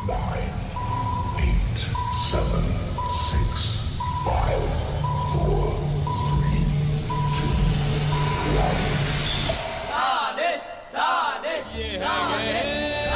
9, 8, 7, 6, 5, 4, 3, 2, 1. दानिश, दानिश, ये है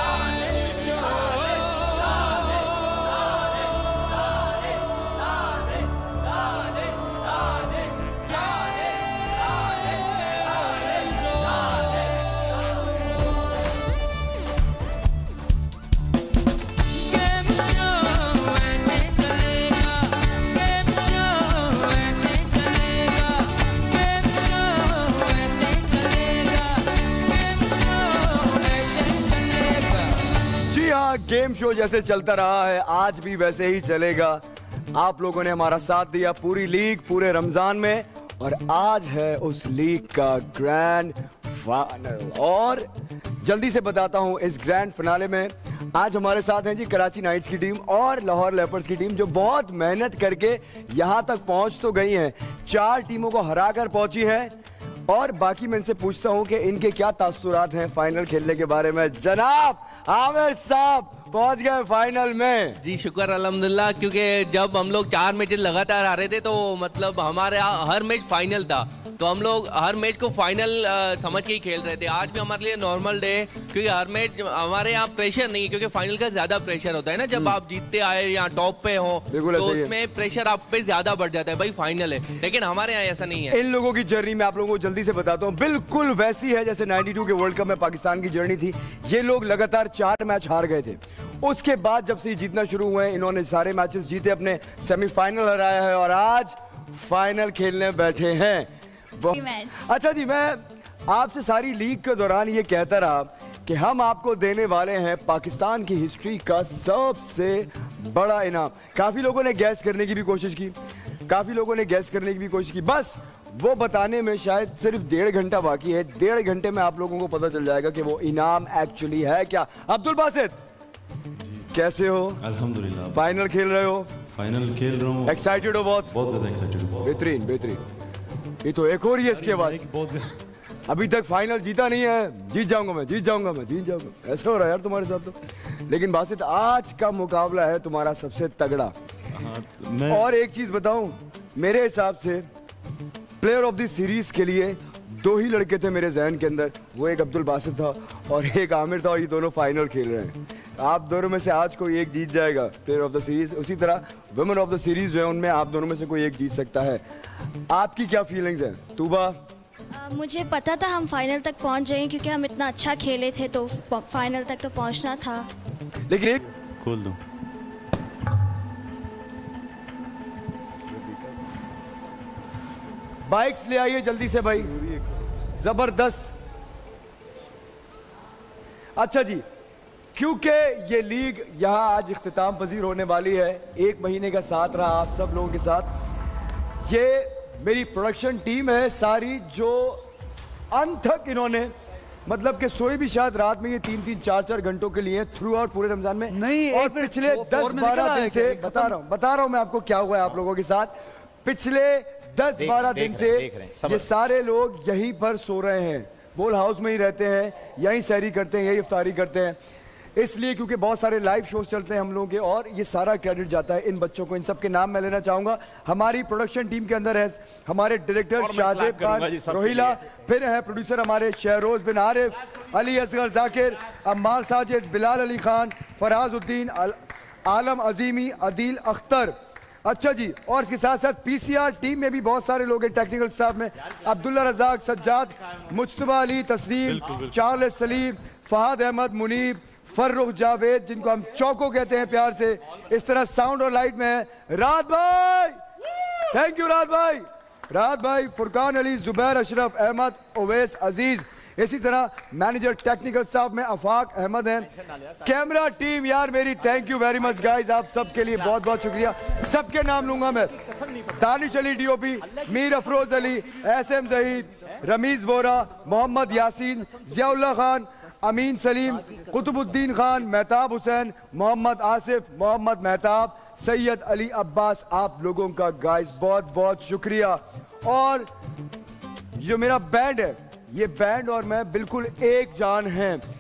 game show जैसे चलता रहा है आज भी वैसे ही चलेगा। आप लोगों ने हमारा साथ दिया पूरी लीग पूरे रमजान में और आज है उस लीग का ग्रैंड फाइनल। और जल्दी से बताता हूं इस ग्रैंड फिनाले में आज हमारे साथ हैं जी कराची नाइट्स की टीम और लाहौर लेपर्ड्स की टीम जो बहुत मेहनत करके यहां तक पहुंच तो गई हैं। 4 टीमों को हराकर पहुंची है और बाकी मैं इनसे पूछता हूं कि इनके क्या तासुरात हैं फाइनल खेलने के बारे में। जनाब आमिर साहब पहुंच गए फाइनल में। जी शुक्र अल्हम्दुलिल्लाह, क्योंकि जब हम लोग 4 मैचेस लगातार आ रहे थे तो मतलब हमारे हर मैच फाइनल था, तो हम लोग हर मैच को फाइनल समझ के ही खेल रहे थे। आज भी हमारे लिए नॉर्मल डे है क्योंकि हर मैच हमारे यहाँ प्रेशर नहीं है, क्योंकि फाइनल का ज्यादा प्रेशर होता है ना जब आप जीतते आए या टॉप पे हो तो उसमें प्रेशर आप पे ज्यादा बढ़ जाता है। भाई फाइनल है, लेकिन हमारे यहाँ ऐसा नहीं है। इन लोगों की जर्नी में आप लोगों को जल्दी से बताता हूँ बिल्कुल वैसी है जैसे 92 के वर्ल्ड कप में पाकिस्तान की जर्नी थी। ये लोग लगातार 4 मैच हार गए थे, उसके बाद जब से ये जीतना शुरू हुए इन्होंने सारे मैचेस जीते, अपने सेमीफाइनल हराया है और आज फाइनल खेलने बैठे हैं। अच्छा जी, मैं आपसे सारी लीग के दौरान ये कहता रहा कि हम आपको देने वाले हैं पाकिस्तान की हिस्ट्री का सबसे बड़ा इनाम। काफी लोगों ने गैस करने की भी कोशिश की, बस वो बताने में शायद सिर्फ 1.5 घंटा बाकी है। 1.5 घंटे में आप लोगों को पता चल जाएगा कि वो इनाम एक्चुअली है क्या। अब्दुल बासित कैसे हो? अल्हम्दुलिल्लाह। फाइनल खेल रहे हो? फाइनल खेल रहा हूँ। एक्साइटेड हो? बहुत ज्यादा एक्साइटेड हूँ। बेहतरीन। ये तो एक और ही है इसके बाद। अभी तक फाइनल जीता नहीं है। जीत जाऊंगा। ऐसा हो रहा है यार तुम्हारे साथ तो। लेकिन बासित आज का मुकाबला है तुम्हारा सबसे तगड़ा। और एक चीज बताऊं, मेरे हिसाब से प्लेयर ऑफ द सीरीज के लिए 2 ही लड़के थे मेरे जहन के अंदर। वो एक अब्दुल बासित था और एक आमिर था, और ये दोनों फाइनल खेल रहे हैं। आप दोनों में से आज कोई एक जीत जाएगा प्लेयर ऑफ द सीरीज। उसी तरह वुमेन ऑफ द सीरीज जो है उनमें आप दोनों में से कोई एक जीत सकता है। आपकी क्या फीलिंग्स हैं तूबा? मुझे पता था हम फाइनल तक पहुंच जाएंगे क्योंकि हम इतना अच्छा खेले थे, तो फाइनल तक तो पहुंचना था। लेकिन एक खोल दो। बाइक्स ले आइए जल्दी से भाई, जबरदस्त। अच्छा जी, क्योंकि ये लीग यहाँ आज इख्तिताम पजीर होने वाली है, 1 महीने का साथ रहा आप सब लोगों के साथ। ये मेरी प्रोडक्शन टीम है सारी जो अंत तक इन्होंने मतलब कि सोई भी शायद रात में ये 3-3, 4-4 घंटों के लिए थ्रू आउट पूरे रमजान में नहीं। और पिछले 10-12 दिन से बता रहा हूँ मैं आपको क्या हुआ है आप लोगों के साथ। पिछले 10-12 दिन से ये सारे लोग यहीं पर सो रहे हैं, बोल हाउस में ही रहते हैं, यहीं सहरी करते हैं, यही इफ्तारी करते हैं। इसलिए क्योंकि बहुत सारे लाइव शोज चलते हैं हम लोगों के और ये सारा क्रेडिट जाता है इन बच्चों को। इन सब के नाम मैं लेना चाहूंगा। हमारी प्रोडक्शन टीम के अंदर है हमारे डायरेक्टर शाहजेब खान रोहिला, फिर है प्रोड्यूसर हमारे शहरोज बिन आरिफ, अली असगर जाकिर, अम्मार साजिद, बिलाल अली खान, फराज उद्दीन, आलम अजीमी, अदील अख्तर। अच्छा जी, और इसके साथ साथ पीसीआर टीम में भी बहुत सारे लोग हैं टेक्निकल स्टाफ में। अब्दुल्ला रजाक, सज्जाद, मुज्तबा अली, तस्लीम, चार्ल्स सलीम, फहद अहमद, मुनीब, फर्रुख जावेद जिनको हम चौको कहते हैं प्यार से। इस तरह साउंड और लाइट में है रात भाई, थैंक यू रात भाई, फुरकान अली, जुबैर, अशरफ अहमद, ओवैस अजीज। इसी तरह मैनेजर टेक्निकल स्टाफ में अफाक अहमद हैं। कैमरा टीम यार मेरी thank you very much guys, आप सबके लिए बहुत बहुत शुक्रिया। सबके नाम लूंगा मैं, दानिश अली डीओपी, मीर अफरोज अली, एसएम जहीद, रमीज वोरा, मोहम्मद यासीन, जियाउल्लाह खान, अमीन सलीम, कुतुबुद्दीन खान, मेहताब हुसैन, मोहम्मद आसिफ, मोहम्मद मेहताब, सैयद अली अब्बास। आप लोगों का गाइस बहुत बहुत शुक्रिया। और जो मेरा बैंड है, ये बैंड और मैं बिल्कुल एक जान हैं।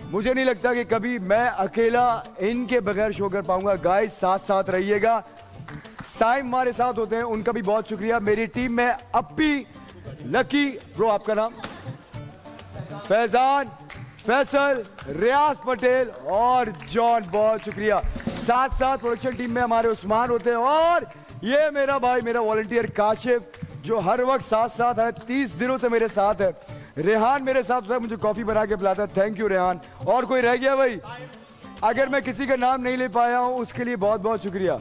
मुझे नहीं लगता कि कभी मैं अकेला इनके बगैर शो कर पाऊंगा। गाइस साथ साथ रहिएगा। साइम हमारे साथ होते हैं, उनका भी बहुत शुक्रिया। मेरी टीम में अप्पी, लकी ब्रो, आपका नाम, फैजान, फैसल, रियाज पटेल और जॉन, बहुत शुक्रिया। साथ साथ प्रोडक्शन टीम में हमारे उस्मान होते हैं और ये मेरा भाई, मेरा वॉलंटियर काशिफ, जो हर वक्त साथ साथ है, 30 दिनों से मेरे साथ है। रेहान मेरे साथ होता है, मुझे कॉफी बना के पिलाता है। Thank you Rehan. और कोई रह गया भाई? अगर मैं किसी का नाम नहीं ले पाया हूं उसके लिए बहुत बहुत शुक्रिया।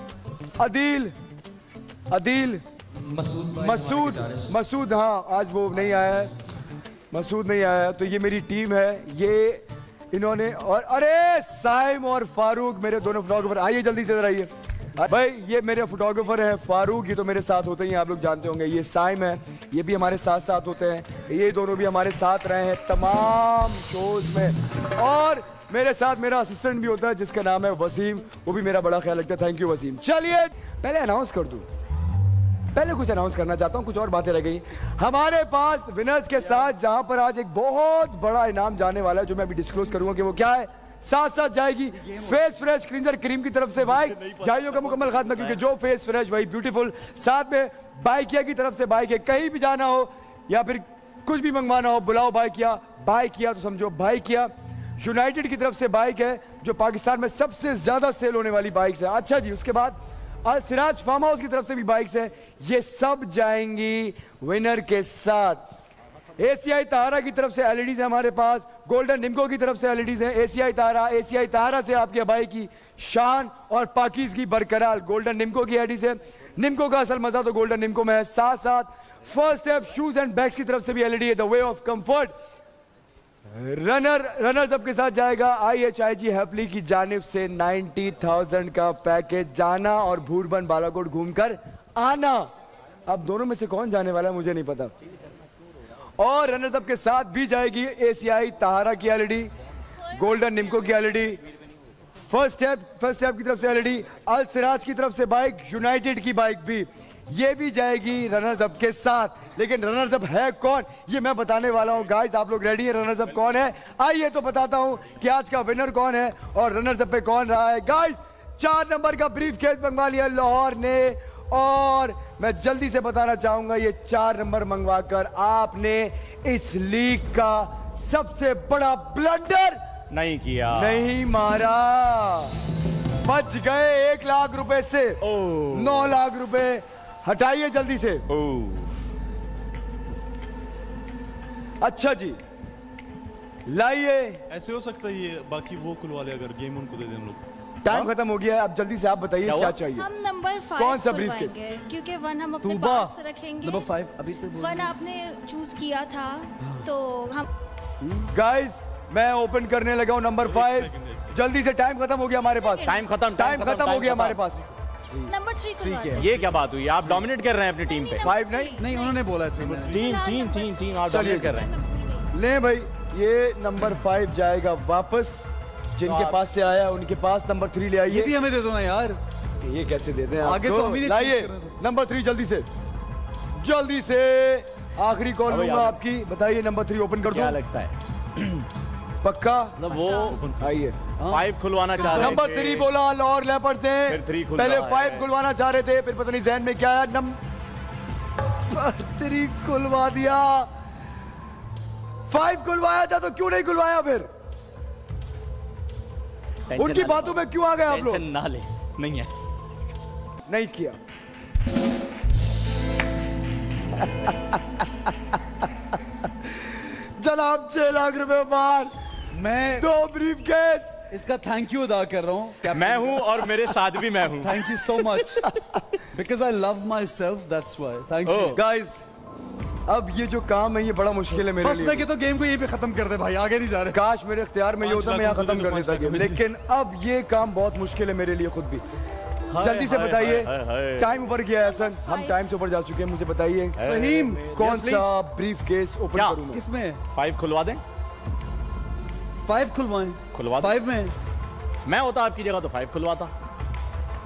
अदील, मसूद, हाँ आज वो नहीं आया है, मसूद नहीं आया। तो ये मेरी टीम है, ये इन्होंने, और अरे साइम और फारूक मेरे दोनों फोटोग्राफर, आइए जल्दी से जरा आइए भाई। ये मेरे फोटोग्राफर हैं फारूक, ये तो मेरे साथ होते ही आप लोग जानते होंगे। ये साइम है, ये भी हमारे साथ साथ होते हैं। ये दोनों भी हमारे साथ रहे हैं तमाम शोज में। और मेरे साथ मेरा असिस्टेंट भी होता है जिसका नाम है वसीम, वो भी मेरा बड़ा ख्याल रखता है। Thank you Waseem. चलिए पहले अनाउंस कर दूं, पहले कुछ अनाउंस करना चाहता हूं, कुछ और बातें रह गई हमारे पास विनर्स के साथ, जहां पर आज एक बहुत बड़ा इनाम जाने वाला है जो मैं अभी डिस्क्लोज करूंगा कि वो क्या है। साथ साथ जाएगी फेस फ्रेश क्लींजर क्रीम की तरफ से बाइक, जाइयों का मुकम्मल खात्मा, क्योंकि जो फेस फ्रेश वही ब्यूटीफुल। साथ में बाइकिया की तरफ से बाइक है, कहीं भी जाना हो या फिर कुछ भी मंगवाना हो बुलाओ बाइकिया तो समझो बाइकिया। यूनाइटेड की तरफ से बाइक है जो पाकिस्तान में सबसे ज्यादा सेल होने वाली बाइक्स है। अच्छा जी, उसके बाद अल सिराज फार्म हाउस की तरफ से भी बाइक्स है। ये सब जाएंगी विनर के साथ। एसीआई तारा की तरफ से एलईडीज है हमारे पास, गोल्डन निम्को की तरफ से एलईडीज है। एसीआई तारा से आपके भाई की शान और पाकीज़गी बरकरार। गोल्डन निम्को की एलईडीज है। निम्को का असल मजा तो गोल्डन निम्को में है। साथ साथ first step shoes and bags की तरफ से भी एलईडी है, the way of comfort. Runner सबके साथ जाएगा IHIG हैप्पली की जानिब से 90,000 का पैकेज, जाना और भूरबन बालाकोट घूमकर आना। अब दोनों में से कौन जाने वाला है मुझे नहीं पता। और रनर्स अप के साथ भी जाएगी एसीआई तारा की एलईडी, गोल्डन निम्को की एलईडी, फर्स्ट स्टेप की तरफ से एलईडी, अल सिराज की तरफ से बाइक, यूनाइटेड की बाइक भी, ये भी जाएगी रनर्स अप के साथ। लेकिन रनर्स अप है कौन ये मैं बताने वाला हूं। गाइस आप लोग रेडी हैं? रनर्स अप कौन है? आइए तो बताता हूं कि आज का विनर कौन है और रनर्स अप पे कौन रहा है। गाइस 4 नंबर का ब्रीफ केस मंगवा लिया लाहौर ने, और मैं जल्दी से बताना चाहूंगा ये 4 नंबर मंगवाकर आपने इस लीग का सबसे बड़ा ब्लंडर नहीं किया, नहीं मारा। बच गए 1 लाख रुपए से 9 लाख रुपए। हटाइए जल्दी से। अच्छा जी, लाइए। ऐसे हो सकता है ये बाकी वो खुलवा ले, अगर गेम उनको दे दें हम लोग। टाइम खत्म हो गया है, अब जल्दी से आप बताइए क्या चाहिए। हम नंबर 5 कौन सा ब्रीफ केस? क्योंकि 1 हम अपने पास रखेंगे। नंबर 5 अभी तो 1 आपने चूज किया था तो हम। गाइस मैं ओपन करने लगा हूं नंबर 5। जल्दी से, टाइम खत्म हो गया हमारे पास। टाइम खत्म हो गया हमारे पास। नंबर 3 ये क्या बात हुई? आप डोमिनेट कर रहे हैं अपनी टीम पे। 5 नहीं, उन्होंने बोला है टीम आप डोमिनेट कर रहे हैं। ले भाई, ये नंबर 5 जाएगा वापस, जिनके पास से आया उनके पास। नंबर 3 ले आइए। ये भी हमें दे दो ना यार। ये कैसे दे दें? आगे तो हम ही लाइए नंबर 3 जल्दी से। आखिरी कॉल लूंगा आपकी, बताइए नंबर 3 ओपन कर दूं? क्या लगता है? पक्का? वो आइए 5 खुलवाना चाह रहे थे। नंबर 3 बोला लाहौर लेपर्ड्स ने, फिर 3 खुल पहले रहा है। 5 खुलवाना चाह रहे थे, फिर पता नहीं जहन में क्या आया, नंबर 3 खुलवा दिया। 5 खुलवाया था तो क्यों नहीं खुलवाया फिर? उनकी बातों में क्यों आ गए आप लोग? टेंशन ना ले, नहीं है, नहीं किया। जनाब 6 लाख रुपए बार, मैं 2 ब्रीफ केस। इसका थैंक यू अदा कर रहा हूँ। मैं हूँ और मेरे साथ भी मैं हूँ। Thank you so much, because I love myself, that's why. Thank you guys, अब ये जो काम है ये बड़ा मुश्किल है मेरे बस लिए। मैं कहता हूँ गेम को यहीं पे खत्म कर दे भाई, आगे नहीं जा रहे। काश मेरे इख्तियार में ये होता, मैं यहाँ खत्म कर देता गेम, लेकिन अब ये काम बहुत मुश्किल है मेरे लिए खुद भी। जल्दी से बताइए, टाइम ऊपर गया है हसन, हम टाइम से ऊपर जा चुके हैं। मुझे बताइए फहीम, कौन सा ब्रीफ केस ओपन करूँ? किसमें? 5 खुलवा दें? 5 खुलवाएं? खुलवा 5 में मैं होता आपकी जगह तो 5 खुलवाता।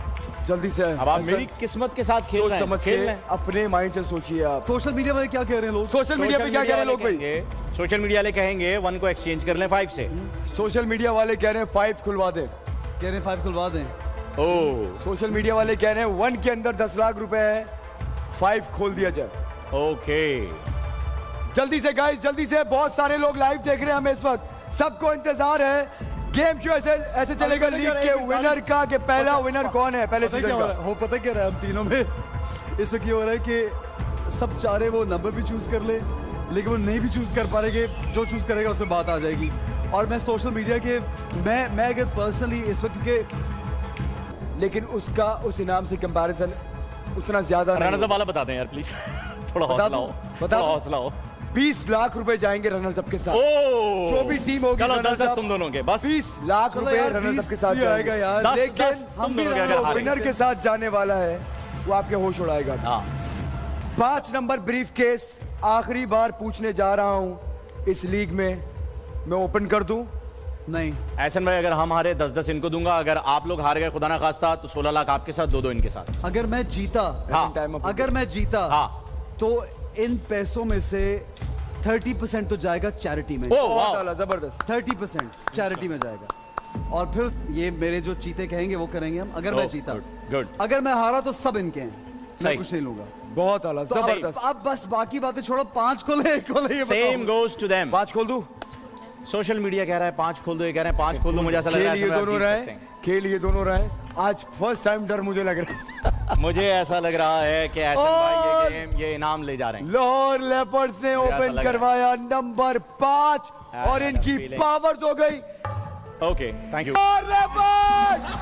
जल्दी से अब आप मेरी किस्मत के साथ खेल रहे हैं, समझ खेल के रहे हैं। अपने माइंड से सोचिए आप। सोशल मीडिया में क्या कह रहे हैं लोग? सोशल मीडिया पे क्या कह रहे हैं लोग भाई? सोशल मीडिया वाले कहेंगे 1 को एक्सचेंज कर लें 5 से। सोशल मीडिया वाले कह रहे हैं 5 खुलवा दें। कह रहे हैं 5 खुलवा दें। ओह सोशल मीडिया वाले कह रहे हैं 1 के अंदर 10 लाख रुपए है, 5 खोल दिया जाए। ओके जल्दी से गाइस, जल्दी से। बहुत सारे लोग लाइव देख रहे हैं हमें इस वक्त, सबको इंतजार है। गेम शो ऐसे चलेगा लीग के विनर का कि पहला विनर कौन है पहले सीजन का। वो पता क्या रहा है हम तीनों में इससे क्या हो रहा है कि सब चाह रहे वो नंबर भी चूज कर ले, लेकिन वो नहीं भी चूज कर पा रहे। जो चूज करेगा उसमें बात आ जाएगी। और मैं सोशल मीडिया के मैं अगर पर्सनली इस वक्त, क्योंकि लेकिन उसका उस इनाम से कंपैरिजन उतना ज्यादा नहीं रनर्स अप वाला बता दें यार प्लीज। थोड़ा बता हौसला दूं? हो, बता थोड़ा दूं? हौसला हो। 20 लाख रुपए जाएंगे रनर्स अप के साथ। ओह जो भी टीम होगी चलो runners 10 up, तुम दोनों के बस। 20 लाख रुपए यार, रनर्स अप 20 के साथ भी आएगा यार। 10 लेकिन तुम दोनों के अगर हारे। विनर के साथ जाने वाला है वो आपके होश उड़ाएगा। हाँ 5 नंबर ब्रीफ केस आखिरी बार पूछने जा रहा हूं इस लीग में, मैं ओपन कर दूं? नहीं। ऐसन भाई अगर हम हारे 10-10 इनको दूंगा, अगर आप लोग हार गए खुदा ना खास्ता तो 16 लाख आपके साथ, 2-2 इनके साथ। अगर मैं जीता, हाँ अगर मैं जीता हाँ तो इन पैसों में से 30% तो जाएगा चैरिटी में। ओह बहुत वाह आला, जबरदस्त। 30% चैरिटी में जाएगा। और फिर ये मेरे जो चीते कहेंगे वो करेंगे हम। अगर मैं जीता, गुड अगर मैं हारा तो सब इनके हैं, मैं सही। कुछ नहीं लूंगा। बहुत आला, तो जबरदस्त। अब बस बाकी बातें छोड़ो, 5 खोले, 1 खोले, ये सेम गोज टू देम। 5 खोल दूं? सोशल मीडिया कह रहा है 5 खोल दो, ये कह रहे हैं 5 खोल दो। मुझे ऐसा लग रहा खेल ये है दोनों रहे, खेल ये दोनों रहे। आज फर्स्ट टाइम डर मुझे लग रहा है। मुझे ऐसा लग रहा है कि ऐसा भाई ये गेम, ये इनाम ले जा रहे हैं। लाहौर लेपर्ड्स ने मुझे ऐसा ओपन लग रहा है। करवाया नंबर 5 और I had a इनकी feeling. पावर्स हो गई। Okay thank you. Lahore Leopards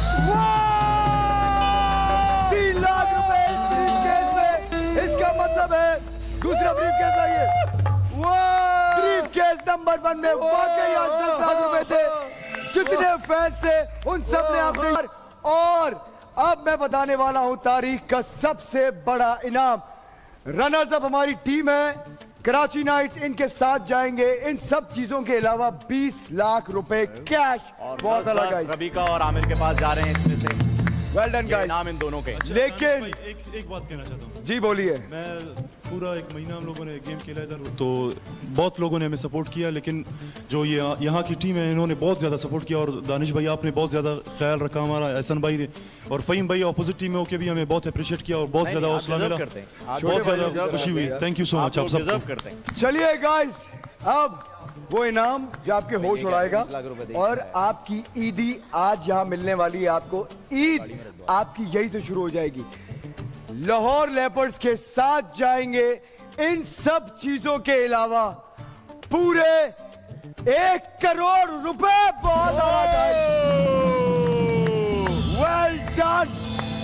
3 lakh रुपए इस ब्रीफकेस में। इसका मतलब है दूसरा ब्रीफकेस आइए। ब्रीफकेस नंबर 1 में वाकई आज 10 लाख रुपए थे। जितने फैंस थे उन सब ने आपसे, और अब मैं बताने वाला हूं तारीख का सबसे बड़ा इनाम। रनर्स अप हमारी टीम है कराची नाइट्स, इनके साथ जाएंगे इन सब चीजों के अलावा 20 लाख रुपए कैश। बहुत अलग गाइस, रवि का और आमिर के पास जा रहे हैं इसमें से। वेल डन ये गाइस। इनाम इन दोनों के। लेकिन एक बात कहना चाहता हूँ। जी बोलिए। मैं पूरा 1 महीना हम लोगों ने गेम खेला इधर, तो बहुत लोगों ने हमें सपोर्ट किया, लेकिन जो ये यहाँ की टीम है इन्होंने बहुत ज़्यादा सपोर्ट किया। और दानिश भाई आपने बहुत ज़्यादा ख्याल रखा हमारा, एहसन भाई ने, और फ़हीम भाई अपोजिट टीम में होकर भी हमें बहुत अप्रिशिएट किया और बहुत ज़्यादा हौसला मिला, बहुत ज़्यादा खुशी हुई। थैंक यू सो मच आप सबको। करते हैं। चलिए गाइस, अब वो इनाम जो आपके होश उड़ाएगा और आपकी ईदी आज यहाँ मिलने वाली है। आपको ईद आपकी यही से शुरू हो जाएगी। लाहौर लेपर्ड्स के साथ जाएंगे इन सब चीजों के अलावा पूरे 1 करोड़ रुपए। बहुत वेल डन।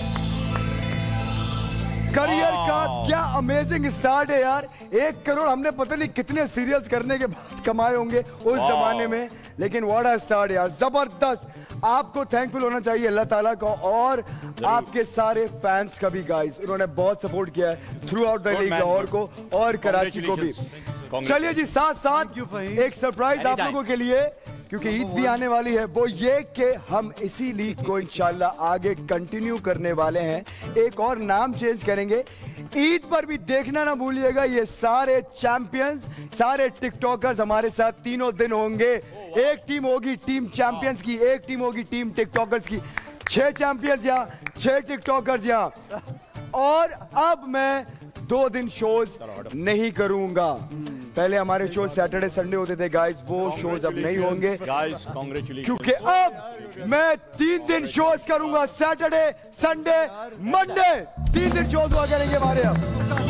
करियर का क्या अमेजिंग स्टार्ट है यार। 1 करोड़ हमने पता नहीं कितने सीरियल्स करने के बाद कमाए होंगे उस जमाने में, लेकिन व्हाट अ स्टार्ट यार, जबरदस्त। आपको थैंकफुल होना चाहिए अल्लाह ताला को और आपके सारे फैंस का भी गाइस। उन्होंने बहुत सपोर्ट किया है throughout the league, Lahore को और कराची को भी। चलिए जी, साथ साथ एक सरप्राइज आप लोगों के लिए, क्योंकि ईद भी आने वाली है, वो ये कि हम इसी लीग को इंशाल्लाह आगे कंटिन्यू करने वाले हैं। एक और नाम चेंज करेंगे। ईद पर भी देखना ना भूलिएगा, ये सारे चैंपियंस, सारे टिकटॉकर्स हमारे साथ तीनों दिन होंगे। एक टीम होगी टीम चैंपियंस की, एक टीम होगी टीम टिकटॉकर्स की। 6 चैंपियंस यहाँ, 6 टिकटॉकर्स यहाँ। और अब मैं 2 दिन शोज नहीं करूंगा। पहले हमारे शो सैटरडे संडे होते थे गाइस, वो शोज अब नहीं होंगे गाइस कांग्रेचुलेशन। क्योंकि अब मैं 3 दिन शोज करूंगा, सैटरडे संडे मंडे, 3 दिन शोज हुआ करेंगे हमारे। अब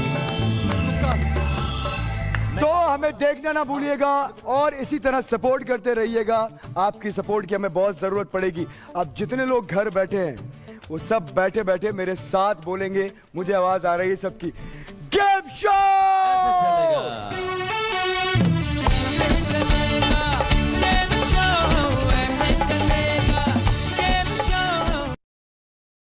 तो हमें देखना ना भूलिएगा और इसी तरह सपोर्ट करते रहिएगा। आपकी सपोर्ट की हमें बहुत जरूरत पड़ेगी। अब जितने लोग घर बैठे हैं वो सब बैठे बैठे मेरे साथ बोलेंगे, मुझे आवाज आ रही है सबकी, गेम शो।